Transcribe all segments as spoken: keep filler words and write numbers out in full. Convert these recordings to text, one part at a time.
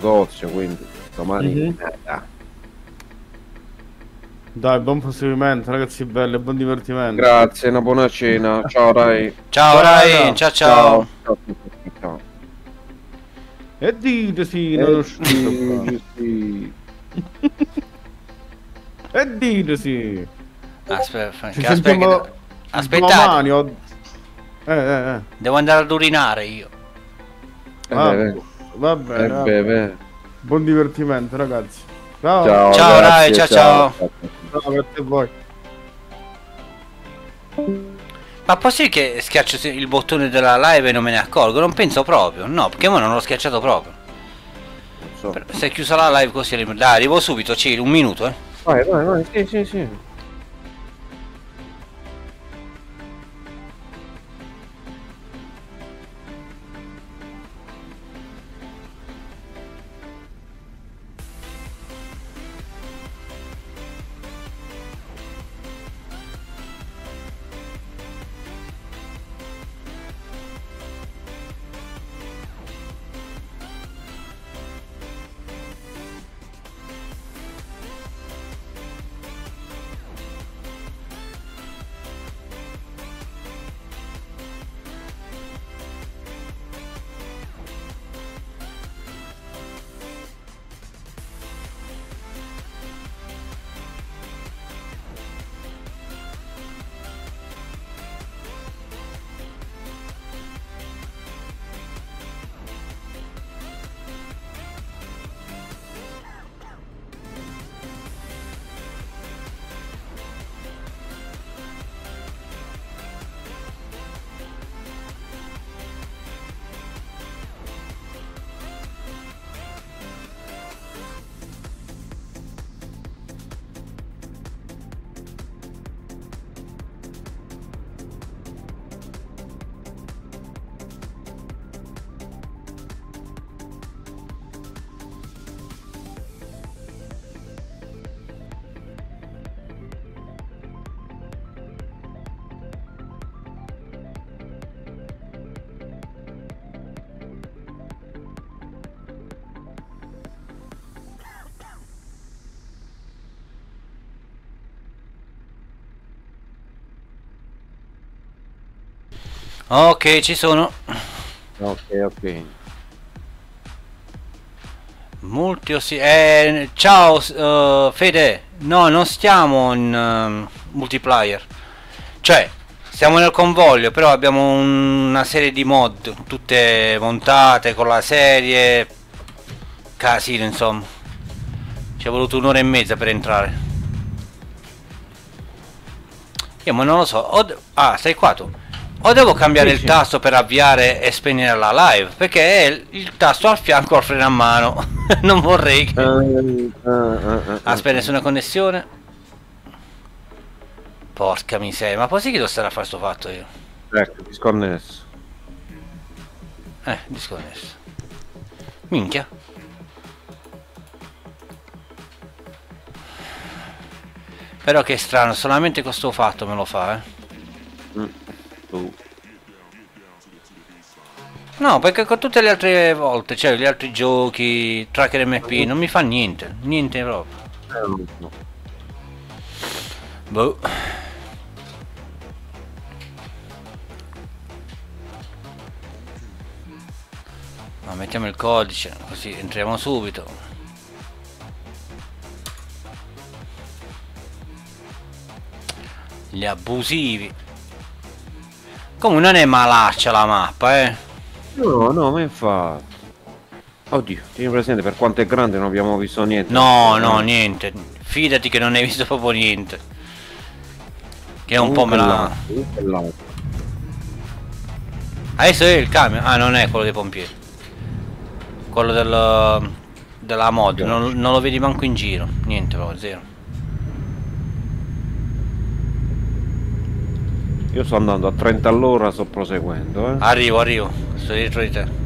negozio, quindi domani Mhm. nada. Dai, buon proseguimento, ragazzi belli, buon divertimento. Grazie, una buona cena. Ciao Rai. Ciao Rai, ciao ciao. Ciao. Ciao. E dite sì, non Eh, è uscito qua. sì, sì. E dite sì. Aspetta, Ci che sentiamo aspetta. Aspettate, domani. o- Eh, eh, eh. devo andare ad urinare io. Eh, Ah, beh, va eh, bene, va beh, bene. beh. Buon divertimento, ragazzi. Ciao. Ciao, Ciao, Rai, grazie, ciao, Ciao, grazie a voi. Ma possibile che schiaccio il bottone della live e non me ne accorgo? Non penso proprio. No, perché ora non l'ho schiacciato proprio. Non so. Se è chiusa la live così, dai, arrivo subito, Ciro, un minuto, eh. Vai, vai, vai, sì, sì, sì. Ok, ci sono. Ok, ok. Molti ossi... Eh, ciao uh, Fede. No, non stiamo in uh, multiplayer. Cioè, siamo nel convoglio, però abbiamo un- una serie di mod, tutte montate con la serie. Casino, insomma. Ci è voluto un'ora e mezza per entrare. Io ma non lo so. O de- ah, sei qua tu. O devo cambiare Sì, il sì. tasto per avviare e spegnere la live, perché è il, il tasto al fianco al freno a mano. Non vorrei che... Eh, eh, eh, eh, Aspetta, eh. nessuna connessione. Porca miseria, ma così che devo stare a fare sto fatto io? Ecco, disconnesso. Eh, disconnesso. Minchia. Però che strano, solamente con sto fatto me lo fa, eh. Mm. Tu. No, perché con tutte le altre volte, cioè gli altri giochi, Tracker M P, non mi fa niente, niente proprio. Eh, non so. Boh. Ma mettiamo il codice, così entriamo subito. Gli abusivi. Comunque non è malaccia la mappa, eh. No, no, ma infatti. Oddio, tieni presente per quanto è grande non abbiamo visto niente. No, no, niente. Fidati che non hai visto proprio niente. Che un po' me la... Adesso è il camion. Ah, non è quello dei pompieri. Quello del... della mod. Non, non lo vedi manco in giro. Niente, proprio zero. Io sto andando a trenta all'ora, sto proseguendo, eh. Arrivo, arrivo. Sto dietro di te.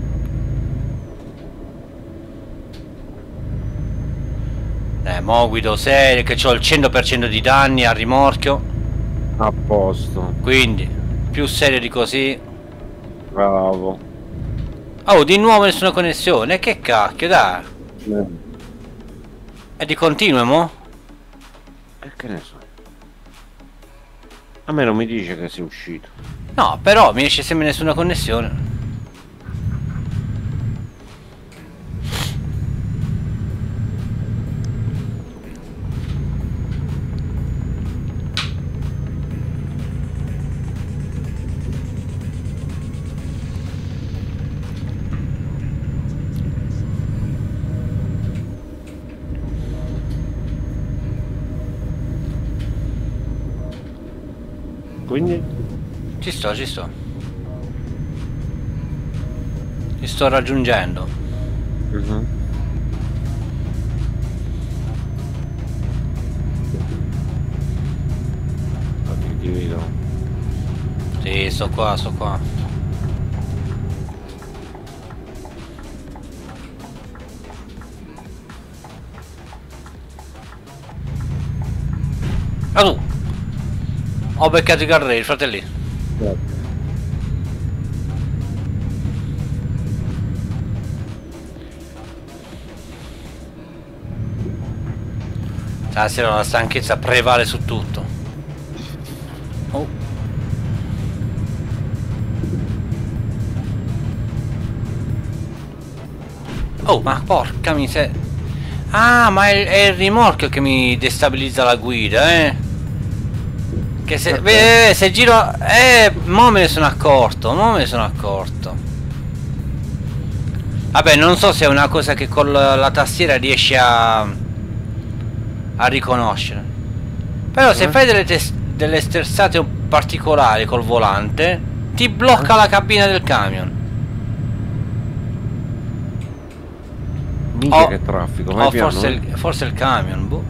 Eh, mo guido serio che ho il cento per cento di danni al rimorchio. A posto. Quindi, più serio di così. Bravo. Oh, di nuovo nessuna connessione. Che cacchio, dai. Eh. È di continuo, mo? E che ne so. A me non mi dice che sei uscito. No, però mi esce sempre nessuna connessione. Quindi? Ci sto, ci sto. Ti sto raggiungendo. Mhm. Ah, ti- ti vedo. Sì, sto qua, sto qua. Ah, tu! Ho beccato i carrelli, fratelli. Stasera la stanchezza prevale su tutto. Oh. Oh, ma porca miseria. Ah, ma è, è il rimorchio che mi destabilizza la guida, eh. Che se... Beh, se giro... Eh, mo me ne sono accorto, mo me ne sono accorto. Vabbè, non so se è una cosa che con la, la tastiera riesci a... a riconoscere. Però se Eh? fai delle, delle sterzate particolari col volante, ti blocca Eh? la cabina del camion. Minchia Oh, che traffico, vai oh, piano, forse, eh. il, forse il camion, boh.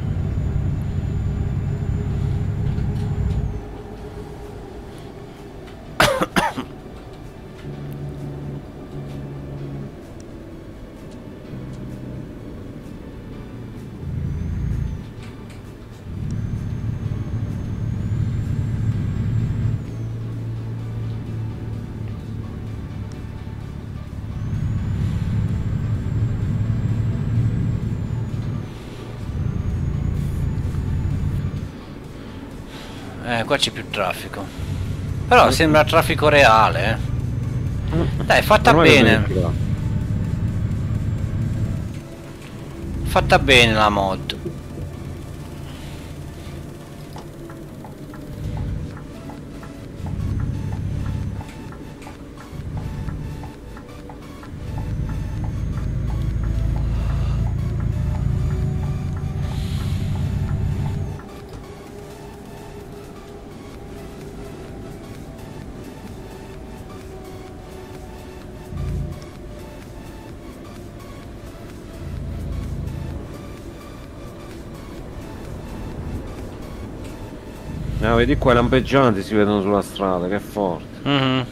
Eh, qua c'è più traffico. Però sembra traffico reale, eh. Dai, fatta Ormai lo bene. smetti là. Fatta bene la mod. No, vedi qua i lampeggianti si vedono sulla strada, che forte. Mhm.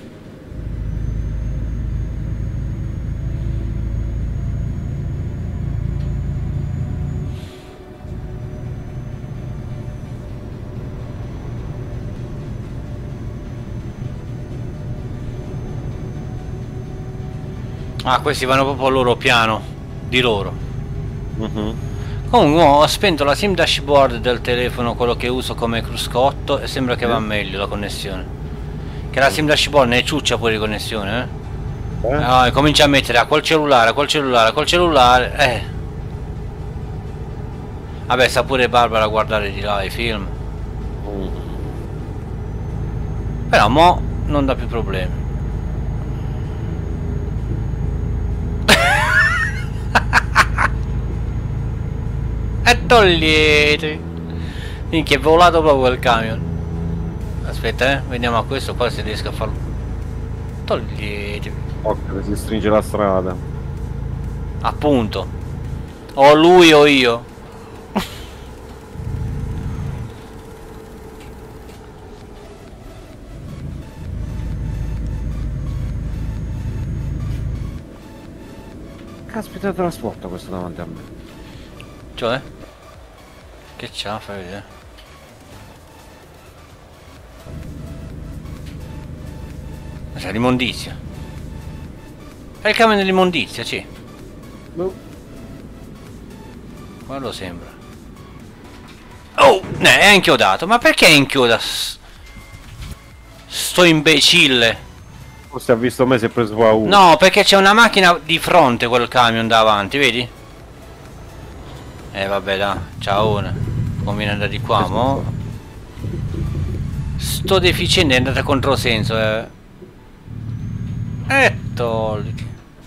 Ah, questi vanno proprio al loro piano di loro. Mhm. Comunque ho spento la sim dashboard del telefono, quello che uso come cruscotto, e sembra che va meglio la connessione. Che la sim dashboard ne ciuccia pure di connessione, eh? Eh? Ah, e comincia a mettere a quel cellulare, a quel cellulare, a quel cellulare, eh. Vabbè, sa pure Barbara guardare di là i film. Mm. Però mo non dà più problemi. E togliete. Minchia, è volato proprio quel camion. Aspetta, eh, vediamo a questo qua se riesco a farlo. Togliete. Occhio che si stringe la strada. Appunto. O lui o io. Caspita, trasporta questo davanti a me. Cioè? Che c'ha, fai vedere. Sa l'immondizia. È il camion dell'immondizia, sì. Boh. Quello sembra. Oh, ne è inchiodato. Ma perché è inchiodato? Sto imbecille. Forse ha visto me, si è preso a uno. No, perché c'è una macchina di fronte quel camion davanti, vedi? Eh vabbè, dai, ciao. Conviene andare di qua, mo. Sto deficiente è andata controsenso, eh. E tolli.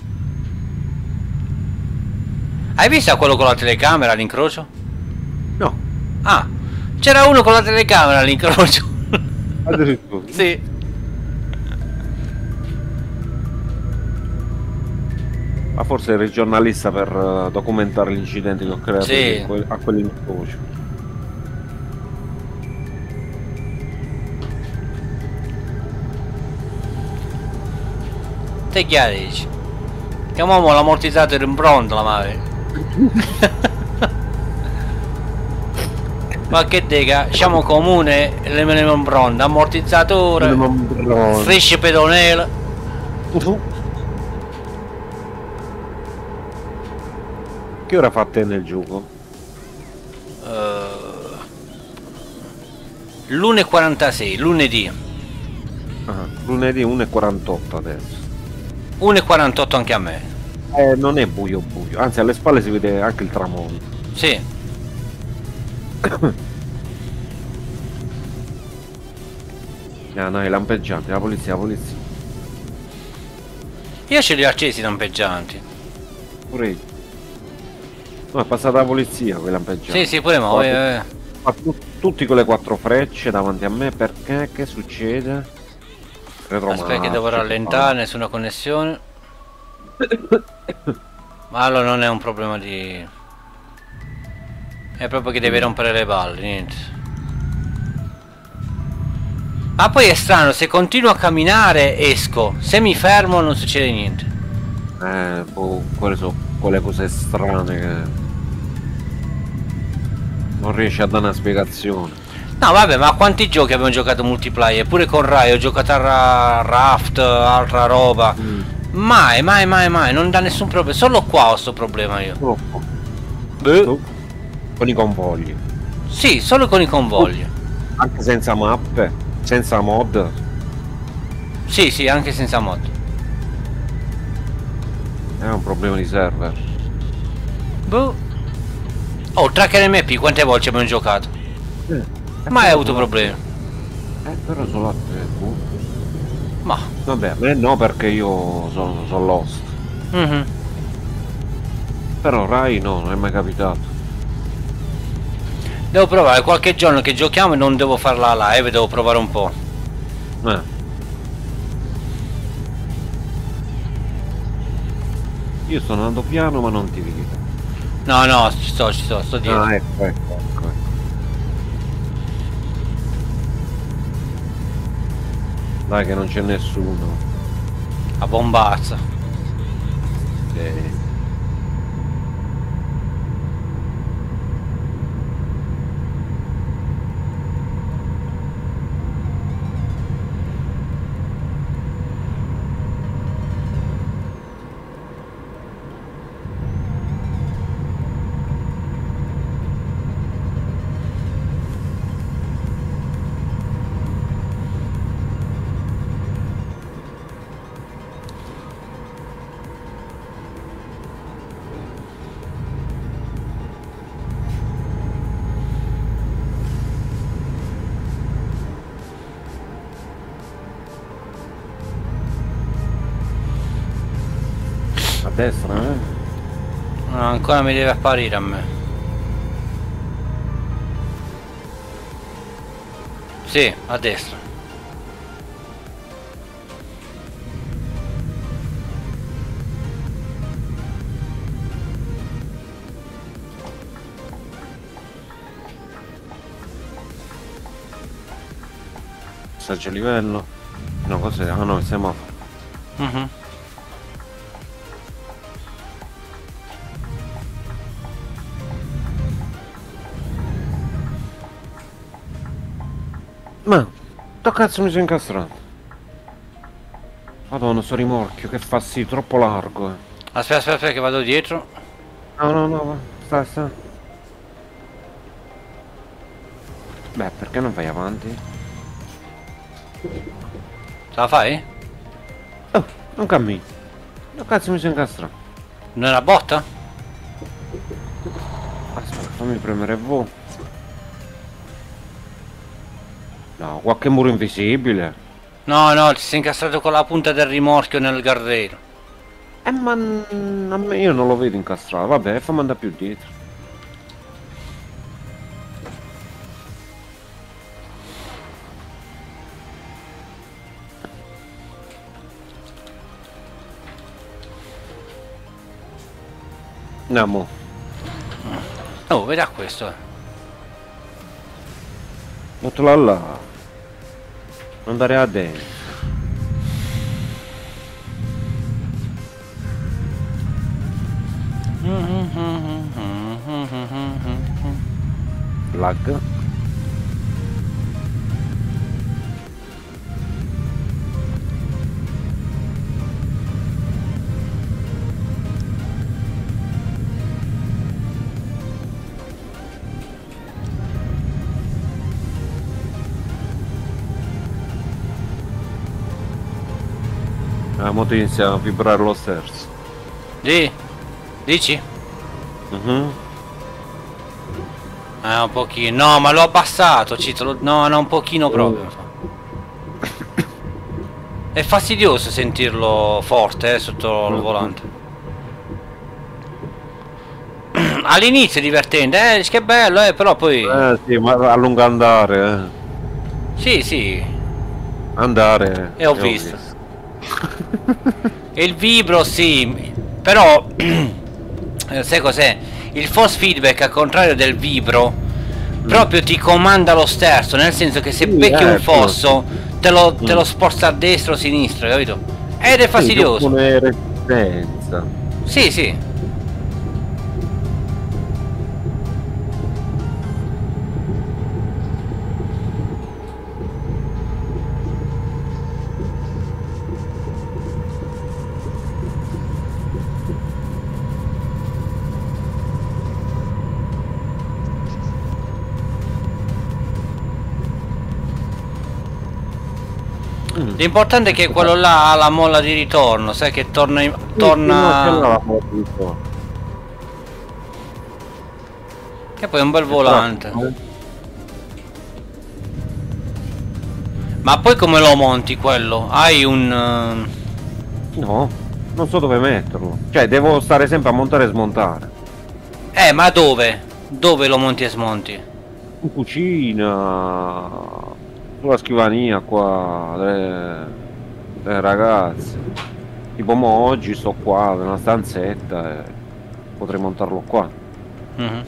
Hai visto quello con la telecamera all'incrocio? No, Ah, c'era uno con la telecamera all'incrocio. addirittura. Sì. Ma forse eri giornalista per eh, documentare gli incidenti che ho creato Sì. io a que- a quell'incrocio. Te chiarici. Chiamiamo l'ammortizzatore in pronto la madre. Ma che dica, siamo comune e le meniamo in pronto, ammortizzatore, strisce pedonale. Che ora fate nel gioco? Uh, l'uno e quarantasei, lunedì. Ah, lunedì uno e quarantotto adesso. uno e quarantotto anche a me. Eh, non è buio buio, anzi alle spalle si vede anche il tramonto. Sì. Ah no, i lampeggianti, la polizia, la polizia. Io ce li ho accesi i lampeggianti. Pure io. No, è passata la polizia con i lampeggianti. Sì, sì, pure mo. Guarda, eh, eh. ma tu- tutti con le quattro frecce davanti a me, perché? Che succede? Aspetta che devo rallentare, nessuna connessione. Ma allora non è un problema di... È proprio che deve rompere le palle, niente. Ma poi è strano, se continuo a camminare esco, se mi fermo non succede niente. Eh, boh, quelle sono quelle cose strane che... non riesci a dare una spiegazione. No vabbè, ma quanti giochi abbiamo giocato multiplayer? Pure con Rai ho giocato a Ra- Raft, altra roba. Mm. Mai, mai, mai, mai, non dà nessun problema. Solo qua ho sto problema io. Oh, Beh. oh. Con i convogli. Sì, solo con i convogli. Anche senza mappe, senza mod. Sì, sì, anche senza mod. È un problema di server. Boh. Oh, Tracker M P, quante volte abbiamo giocato? Eh, Mai avuto problemi. Eh, però solo a te, boh. Ma. Vabbè, a me no, perché io sono, sono lost. Mhm. Però Rai no, non è mai capitato. Devo provare qualche giorno che giochiamo e non devo fare la live, devo provare un po'. Eh. Io sto andando piano ma non ti vedo. No, no, ci sto, ci sto, sto dietro. Ah, ecco, ecco, ecco, ecco. Dai che non c'è nessuno. A bombazza. Eh. A destra, eh? No, ancora mi deve apparire a me. Sì, a destra. Passaggio a livello. No, cos'è? Ah no, il semaforo. Mhm. Ma, che cazzo mi sono incastrato? Madonna, sto rimorchio, che fa sì, troppo largo. Eh. Aspetta, aspetta, aspetta che vado dietro. No, no, no, va. Sta, sta. Beh, perché non vai avanti? Ce la fai? Oh, non cammini. No, cazzo mi sono incastrato. Non è una botta? Aspetta, fammi premere V. No, qualche muro invisibile. No, no, ti sei incastrato con la punta del rimorchio nel guardrail. Eh, ma n- a me io non lo vedo incastrato. Vabbè, fammi andare più dietro. Andiamo. Oh, vedi a questo. eh. Mettola là. Andare a destra. Lag. La moto inizia a vibrare lo sterzo. Di? Dici? Mhm. Eh, un pochino. No, ma l'ho abbassato, Cito. lo- No, no, un pochino proprio. È fastidioso sentirlo forte, eh, sotto il volante. All'inizio è divertente, eh, che bello, eh, però poi... Eh sì, ma a lungo andare, eh. Sì, sì, Andare. e ho visto. E il vibro, sì, però... eh, sai cos'è? Il force feedback, al contrario del vibro, proprio ti comanda lo sterzo, nel senso che se Sì, becchi un ecco. fosso, te lo, te Mm. lo sposta a destra o a sinistra, capito? Ed è Sì, fastidioso. dopo una resistenza. Sì, sì. Mm. L'importante è che quello là ha la molla di ritorno, sai che torna in, Sì, sì, no, torna quella la moto di qua. che poi è un bel volante. Ma poi come lo monti quello? Hai un No, non so dove metterlo. Cioè, devo stare sempre a montare e smontare. eh, ma dove? Dove lo monti e smonti? In cucina, sulla scrivania qua, delle, delle ragazze. Tipo mo oggi sto qua, nella stanzetta e potrei montarlo qua. Mhm.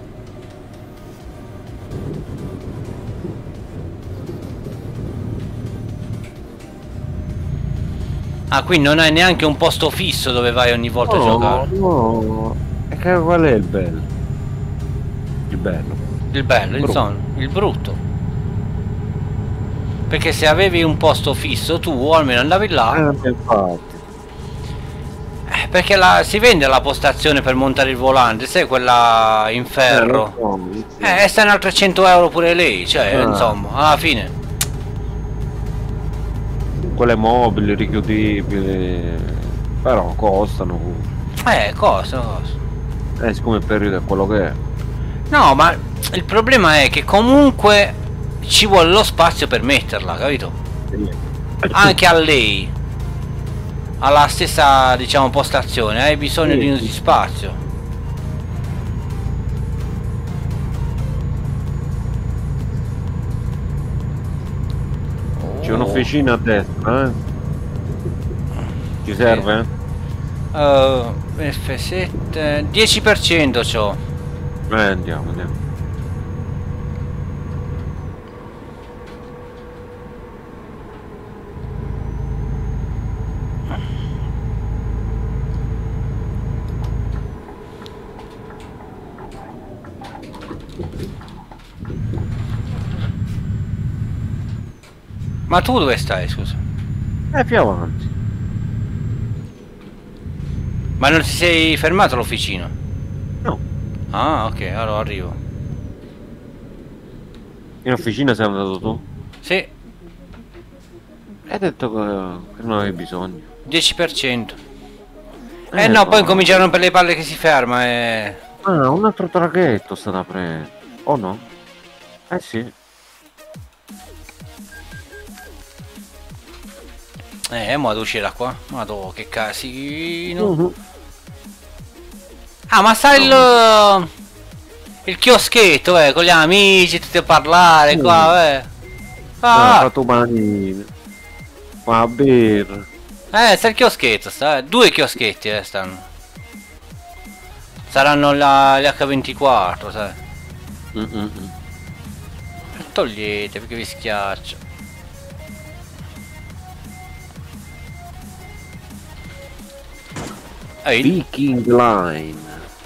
Ah, qui non hai neanche un posto fisso dove vai ogni volta a giocare. no. E che qual è il bello? Il bello. Il bello, Brutto. insomma, il brutto. Perché se avevi un posto fisso tu almeno andavi là. Eh, infatti. Eh, perché la, si vende la postazione per montare il volante, sai quella in ferro. Eh, lo so, sì. Eh, e sta in altri cento euro pure lei, cioè, Ah. insomma, alla fine. Quelle mobili, richiudibili, però costano. Eh, cosa, cosa? Eh, siccome il periodo è quello che è. No, ma il problema è che comunque ci vuole lo spazio per metterla, capito? Anche a lei, alla stessa, diciamo, postazione, hai bisogno Sì, di un sì. spazio. C'è un'officina a destra, eh? Ci serve? Uh, F sette dieci per cento c'ho. Eh, andiamo, andiamo. Ma tu dove stai, scusa? Eh, più avanti. Ma non ti sei fermato all'officina? No. Ah, ok, allora arrivo. In officina sei andato tu? Sì, Hai detto che, che non avevi bisogno. dieci per cento. Eh, Eh, no, poi no. cominciano per le palle che si ferma e... Ah, un altro traghetto sta da prendere. O no? Eh sì. Eh, mo' devo uscire da qua. Madò, che casino. Uh-huh. Ah, ma sta il... Il chioschetto, eh, con gli amici, tutti a parlare qua, eh. Ah, Ah, fatto panini. Ma birra. eh, sta il chioschetto, sta. Due chioschetti, eh, stanno. Saranno la, gli acca ventiquattro, sai. Mm-mm. Togliete, perché vi schiaccio. Ehi, Viking Line.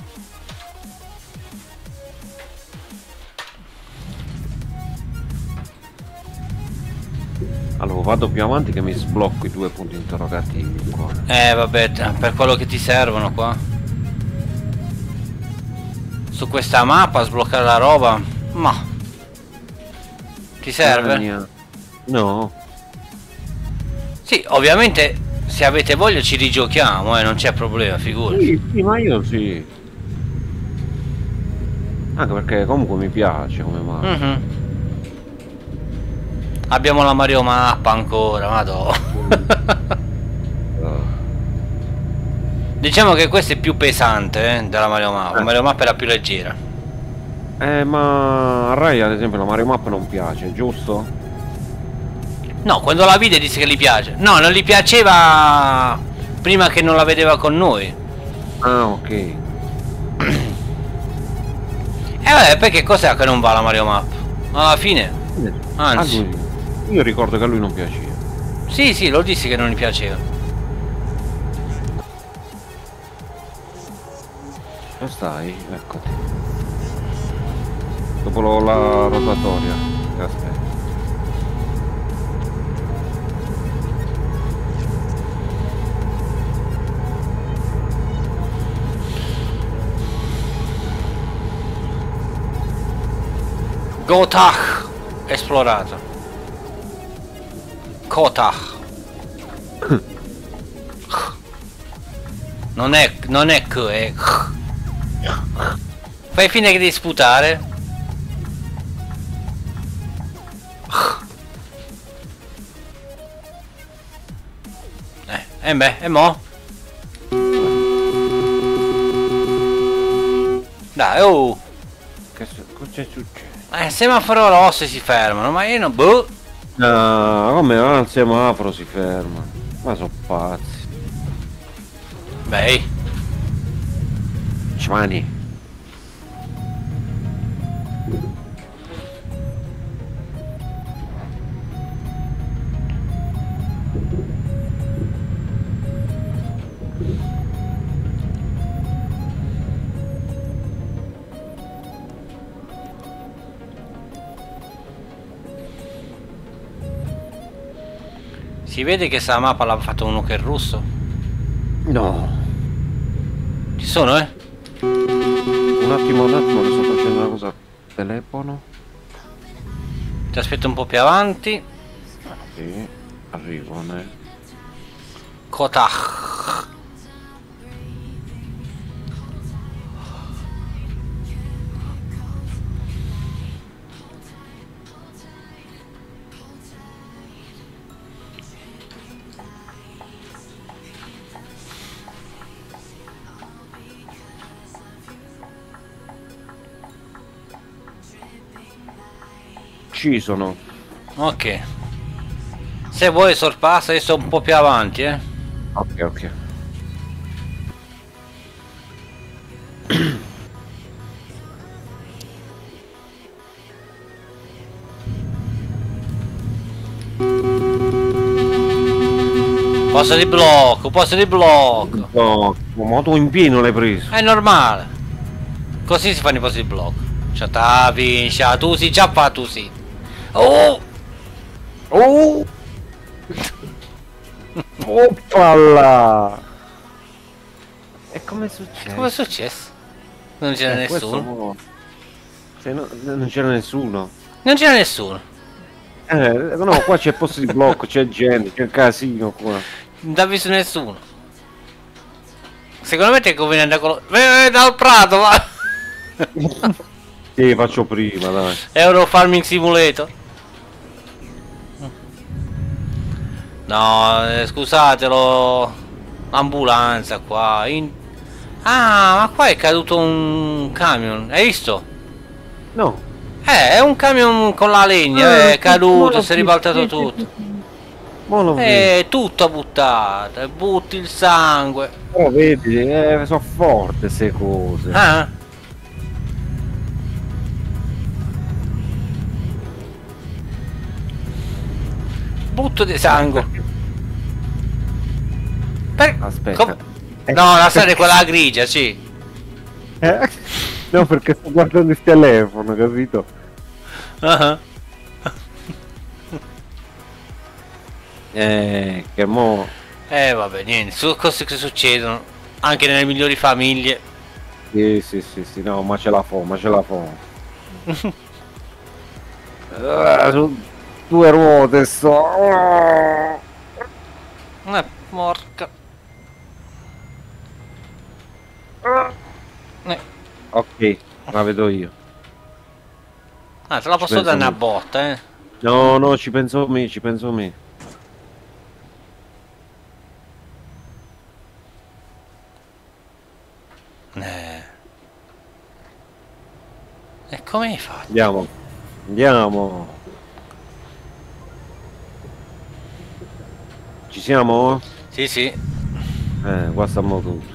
Allora vado più avanti che mi sblocco i due punti interrogativi qua. eh, vabbè, per quello che ti servono qua. Su questa mappa sbloccare la roba, ma... Ti serve? No. Sì, ovviamente se avete voglia ci rigiochiamo, eh, non c'è problema, figurati. Sì, sì, ma io sì. Anche perché comunque mi piace come mappa. Mhm. Abbiamo la Mario Mappa ancora, madò. Diciamo che questa è più pesante, eh, della Mario Mappa. La Eh. Mario Mappa era più leggera. Eh, ma a Rai ad esempio la Mario Mappa non piace, giusto? No, quando la vide disse che gli piace. No, non gli piaceva prima che non la vedeva con noi. Ah, ok. E eh, vabbè, perché cos'è che non va la Mario Mappa? Alla fine, anzi. A lui- io ricordo che a lui non piaceva. Sì, sì, lo dissi che non gli piaceva. Dove stai? Eccoti. Dopo lo- la rotatoria. Che aspetta. Gotach esplorato. Kotach. Non è non è che è. Fai fine che devi sputare. Eh, e beh, e mo? Dai, oh! Che su- cosa è successo? Eh, semaforo rosso si fermano, ma io non... Boh! No, come al semaforo si ferma. Ma sono pazzi. Beh, Cimani. si vede che sta mappa l'ha fatto uno che è russo. No. Ci sono, eh? Un attimo, un attimo che sto facendo una cosa al telefono. Ti aspetto un po' più avanti. Sì, arrivo, ne. Kotach. Ci sono. Ok. Se vuoi sorpassa, io sto un po' più avanti, eh. Ok, ok. Posto di blocco, posto di blocco. No, ma tu in pieno l'hai preso. È normale. Così si fanno i posti di blocco. Ciatavi, tu si già fa tu sì. Oh! Oh! Oppala! E come è successo? Come è successo? Non c'era Eh, questo nessuno. mo- Se no, non c'era nessuno. Non c'era nessuno. Eh, no, qua c'è posto di blocco, c'è gente, c'è casino qua. Non t'ha visto nessuno. Secondo me ti conviene andare con lo... Eh, dal prato, va! Sì, faccio prima, dai. Euro Farming Simulator. No, eh, scusatelo. L'ambulanza qua. In... Ah, ma qua è caduto un camion. Hai visto? No. Eh, è un camion con la legna. Ah, È caduto, si è sì, ribaltato sì, tutto. sì, sì. Mo lo vedo. È tutto buttato. e Butti il sangue. Però vedi, eh, sono forti queste cose. Ah. Butto di sangue. Per... Aspetta. com- Eh, No, la strada è quella grigia, sì. Eh? No, perché sto guardando il telefono, capito? Ah. Eh, che mo... Eh vabbè, niente, sono cose che succedono anche nelle migliori famiglie. Sì, sì, sì, sì, no, ma ce la fa, ma ce la fa. Ah, su due ruote sto... Oh. Eh, porca. Eh. Ok, la vedo io. Ah, te la posso penso dare una me. botta, eh. No, no, ci penso me, ci penso me. Eh. E come hai fatto? Andiamo, andiamo. Ci siamo? Sì, sì. Eh, qua stiamo tutti.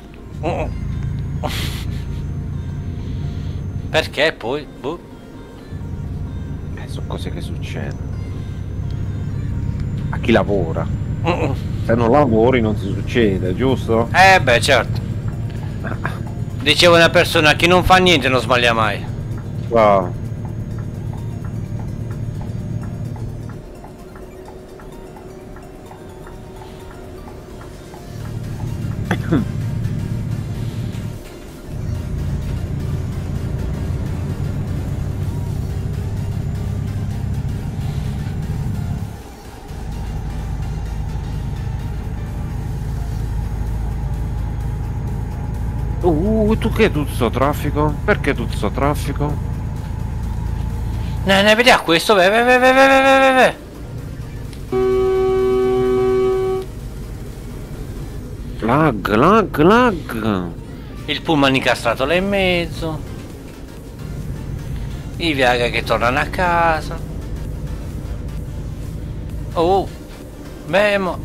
Perché poi? Boh. Eh, sono cose che succedono. A chi lavora. Se non lavori non ti succede, giusto? Eh beh, certo. Dicevo una persona che non fa niente non sbaglia mai. Wow. Uh, tu che tutto sto traffico? Perché tutto sto traffico? Ne, ne vediamo questo, ve, ve, ve, ve, ve, ve, ve, ve. Lag, lag, lag. Il pullman incastrato là in mezzo. I Viaga che tornano a casa. Oh, beh, mo.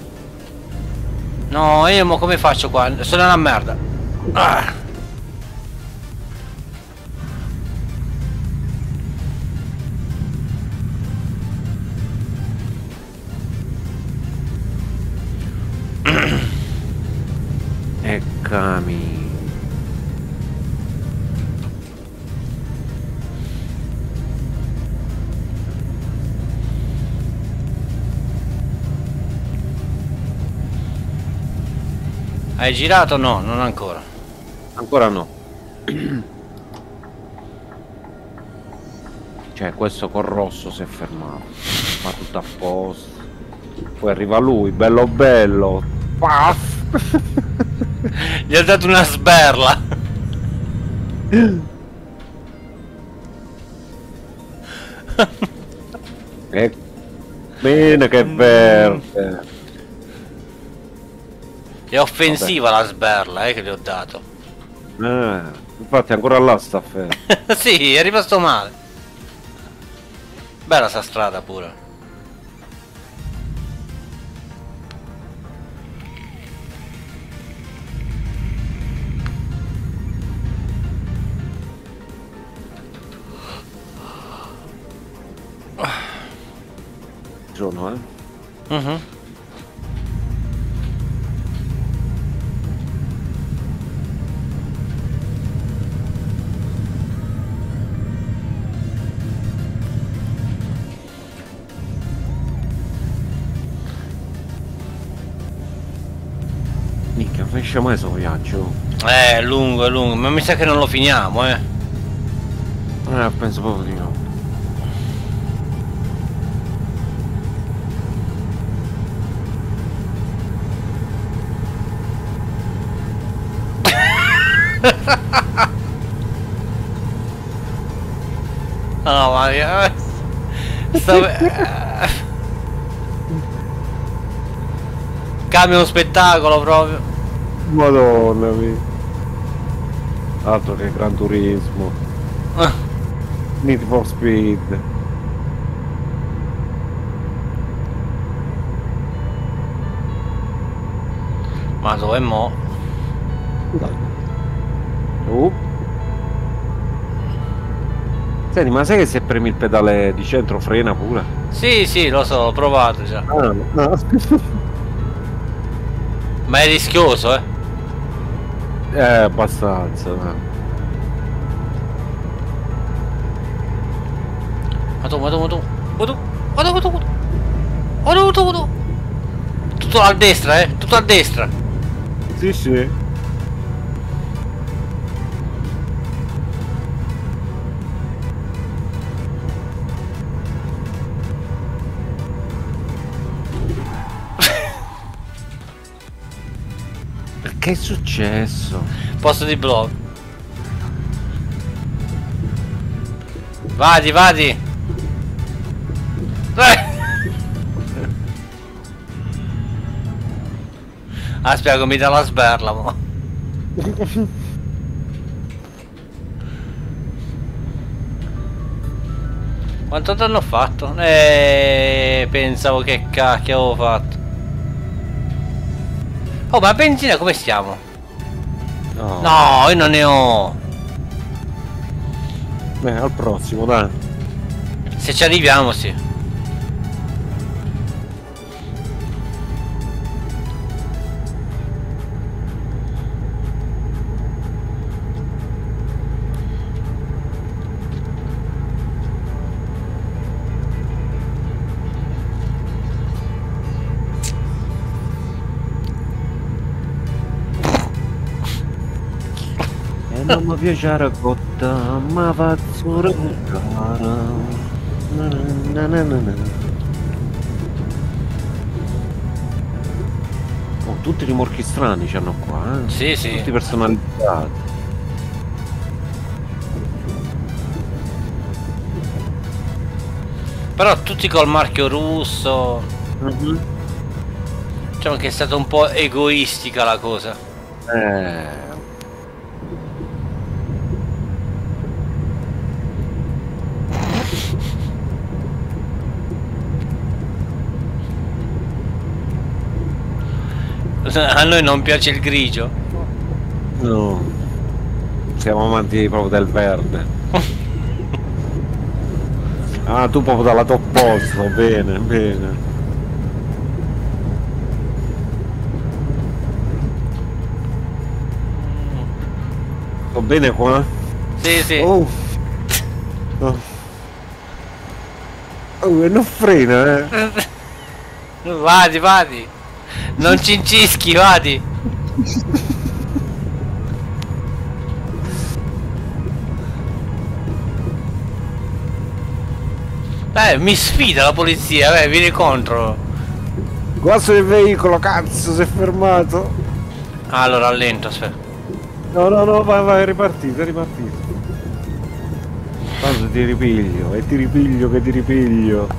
No, io mo come faccio qua? Sono una merda. Ah. Eccami. Hai girato? No, non ancora. Ancora no. Cioè, questo col rosso si è fermato. Ma tutto a posto. Poi arriva lui, bello bello. Paf! Gli ho dato una sberla. E bene che verde. È offensiva la sberla, eh, che gli ho dato. Eh, infatti ancora là sta fermo. Sì, è rimasto male. Bella sta strada pure. Sono, eh. Mhm. Minchia, non finisce mai questo viaggio. Eh, è lungo, è lungo, ma mi sa che non lo finiamo, eh. Eh, penso proprio di no. No, ma io... Stavo... Cambia uno spettacolo proprio. Madonna mia. Altro che Gran Turismo. Need for Speed. Ma dove mo? Uh. Senti, ma sai che se premi il pedale di centro frena pure? Sì, sì, lo so, l'ho provato già. Ah, no. Ma è rischioso, eh. Eh, abbastanza. No. Ma tu, ma tu, ma tu, ma tu, ma tu, ma tu, ma tu, ma tu, ma tu, ma tu. Tutto a destra, eh, tutto a destra. Sì, sì. Che è successo? Posto di blog. Vadi, vadi. Eh. Aspetta che mi dà la sberla, mo. Quanto danno ho fatto? Eh, pensavo che cacchio avevo fatto. Oh, ma benzina come stiamo? No. No, io non ne ho. Beh, al prossimo, dai. Se ci arriviamo, sì. Non mi piace la cotta, ma faccio cara. Na na na na na. Oh, tutti i rimorchi strani c'hanno qua, eh? Sì, sì. Tutti personalizzati. Però tutti col marchio russo. Mm-hmm. Diciamo che è stata un po' egoistica la cosa. Eh. A noi non piace il grigio. No. Siamo amanti proprio del verde. Ah, tu proprio dalla top opposta, bene, bene. Sto bene qua? Sì, sì. Oh. Oh. Oh, e non frena, eh. Vadi, vadi. Non ci incischi, vadi. Eh, mi sfida la polizia, eh, vieni contro. Guarda il veicolo, cazzo, si è fermato. Allora, lento, aspetta. No, no, no, vai, vai, è ripartito, è ripartito. Tanto ti ripiglio, e ti ripiglio che ti ripiglio.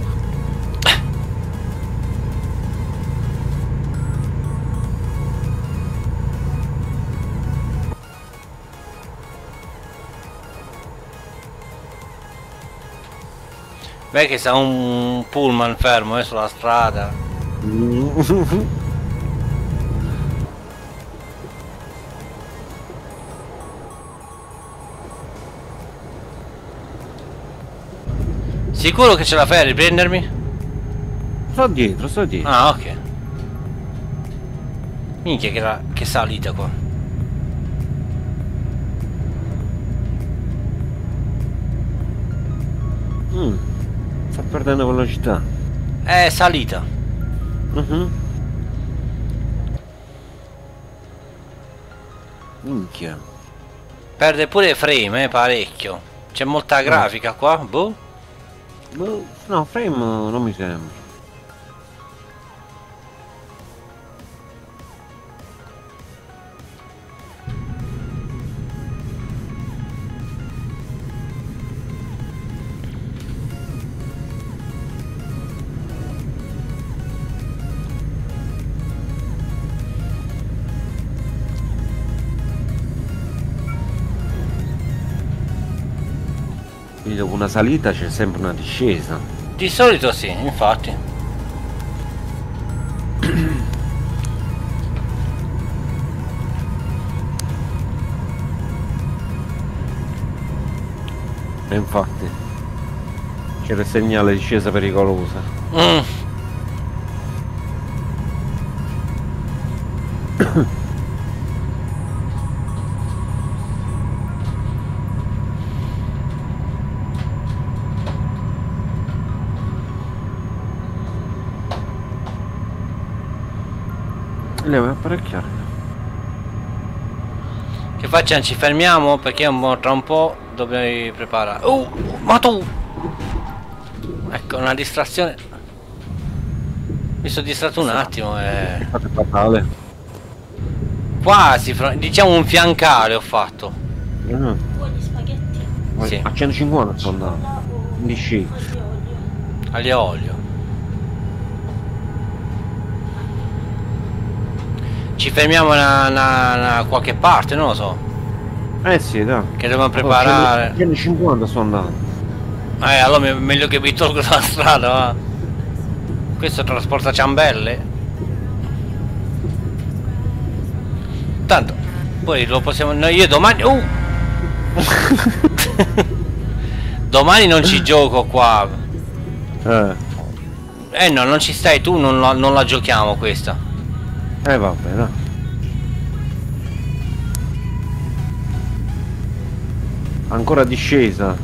Beh, che sta un pullman fermo, eh, sulla strada. Sicuro che ce la fai a riprendermi? Sto dietro, sto dietro. Ah, ok. Minchia che, ra- che salita qua. Mm. Sta perdendo velocità. È salita. Uh-huh. Minchia. Perde pure frame, eh, parecchio. C'è molta grafica qua, boh. Boh, no, frame non mi sembra. Quindi dopo una salita c'è sempre una discesa. Di solito sì, infatti. E infatti c'era il segnale discesa pericolosa. Mm. Devo apparecchiare. Che facciamo? Ci fermiamo? Perché tra un po' dobbiamo preparare. Oh, ma tu! Ecco, una distrazione. Mi sono distratto un attimo e... Fate fatale. Quasi, diciamo un fiancale ho fatto. Mm. Vuoi gli spaghetti? Sì. A centocinquanta sono andato. In discesa. Aglio e olio. Ci fermiamo da una, qualche parte, non lo so. Eh sì, dai. Che dobbiamo preparare. centocinquanta sono andato. Eh, allora è meglio che vi tolgo dalla strada, va. Questo trasporta ciambelle. Tanto, poi lo possiamo... No, io domani... Uh! Domani non ci gioco qua. Eh. Eh no, non ci stai tu, non la, non la giochiamo questa. Eh vabbè, no. Ancora discesa.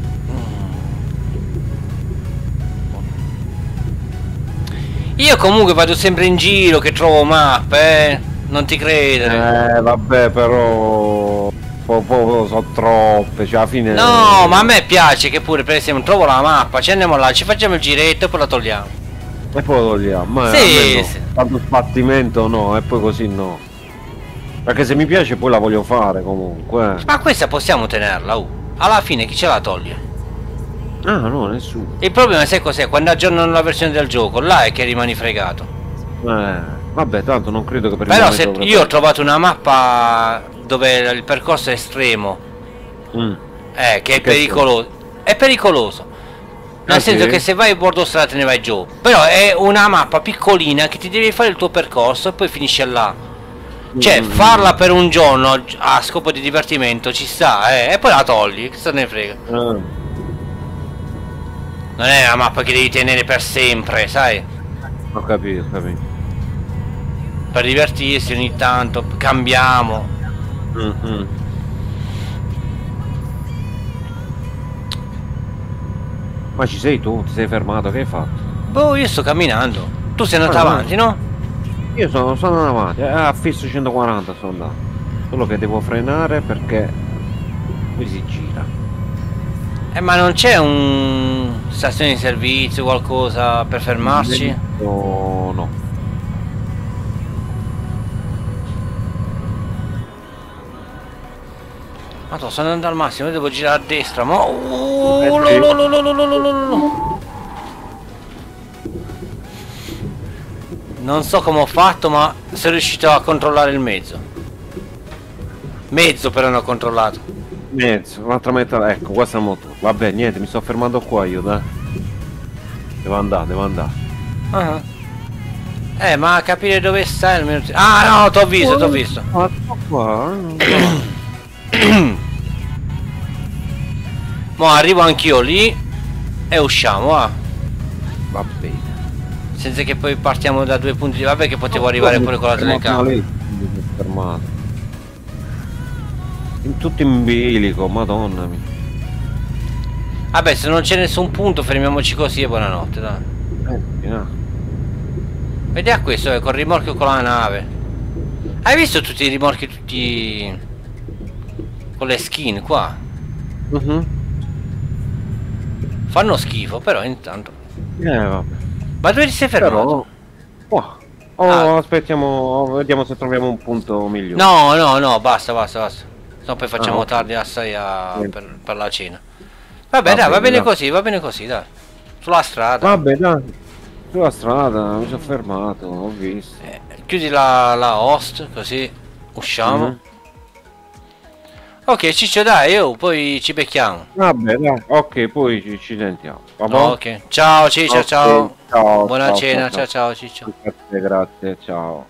Io comunque vado sempre in giro che trovo mappe, eh. Non ti credere. Eh vabbè, però po, po, so troppe, cioè alla fine. No, ma a me piace che pure per esempio trovo la mappa, ci andiamo là, ci facciamo il giretto e poi la togliamo. E poi lo togliamo. Ma Sì, a me no. sì. Tanto sbattimento no, e poi così no. Perché se mi piace poi la voglio fare comunque. Eh. Ma questa possiamo tenerla, uh. Alla fine chi ce la toglie? Ah no, nessuno. Il problema sai cos'è? Quando aggiornano la versione del gioco, là è che rimani fregato. Eh, vabbè, tanto non credo che per il Però momento se lo- io ho trovato una mappa dove il percorso è estremo, Mm. eh, che è Che pericoloso. È pericoloso. Nel Ah, senso sì? che se vai a bordo strada te ne vai giù. Però è una mappa piccolina che ti devi fare il tuo percorso e poi finisce là. Cioè, Mm. farla per un giorno a scopo di divertimento ci sta, eh, e poi la togli, che se ne frega. Eh, Non è una mappa che devi tenere per sempre, sai? ho capito, ho capito. Per divertirsi ogni tanto, cambiamo. Mm, mm. Ma ci sei tu? Ti sei fermato? Che hai fatto? Boh, io sto camminando. Tu sei andato Ah, no. avanti, no? Io sono, sono andato avanti, eh, a fisso centoquaranta sono andato. Solo che devo frenare perché qui si gira. Eh, ma non c'è un stazione di servizio, qualcosa per fermarci? No, no. Ma tu sto andando al massimo, io devo girare a destra, ma... Uh, Eh, lo, sì. lo, lo, lo, lo, lo, lo, lo, lo. Non so come ho fatto, ma sono riuscito a controllare il mezzo. Mezzo però non ho controllato. Mezzo, un'altra metà, ecco, qua siamo tu. Vabbè, niente, mi sto fermando qua io, dai. Devo andare, devo andare. Ah. Eh, ma a capire dove stai almeno... ti- Ah no, t'ho visto, t'ho visto. Ma sto qua, Mo arrivo anch'io lì e usciamo, ah. va bene. Senza che poi partiamo da due punti di... Vabbè che potevo arrivare pure con la telecamera. Mi sono fermato. In tutto in bilico, madonna mia. Vabbè, se non c'è nessun punto fermiamoci così e buonanotte, dai. Eh, sì, no. Vedi a questo, eh, col rimorchio con la nave. Hai visto tutti i rimorchi tutti con le skin qua. Mhm. Fanno schifo, però intanto. Eh, vabbè. Ma dove ti sei fermato? Però... Oh, oh, Ah. aspettiamo, vediamo se troviamo un punto migliore. No, no, no, basta, basta, basta. No, poi facciamo Ah, ok. tardi assai a- Sì. per, per la cena. Vabbè, Va dai, va bene, bene dai. così, va bene così, dai. Sulla strada. Vabbè, dai. Sulla strada, mi sono fermato, ho visto. Eh, chiudi la, la host, così usciamo. Mhm. Ok, Ciccio, dai, io poi ci becchiamo. Vabbè, dai. Ok, poi ci, ci sentiamo. Va bene? Ok, ciao Ciccio, Ok, ciao. ciao, Buona ciao, cena, ciao, ciao ciao Ciccio. Grazie, grazie, ciao.